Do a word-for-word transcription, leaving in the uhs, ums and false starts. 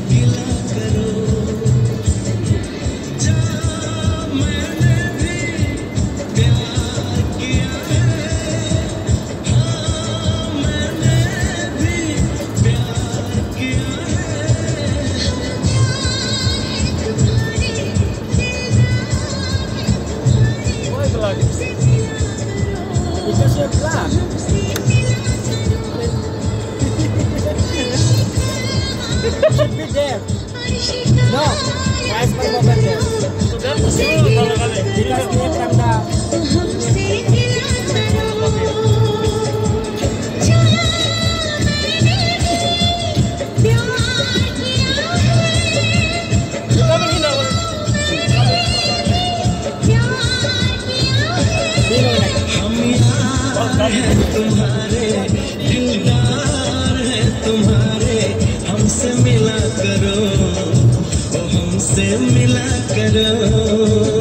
गिला करो। जा मैंने भी प्यार किया है, हाँ मैंने भी प्यार किया है। Because you're black. You should be there. No, guys, my mother there. So that was you. Because we from the. है तुम्हारे दिलदार है तुम्हारे, हमसे मिला करो, ओ हमसे मिला करो।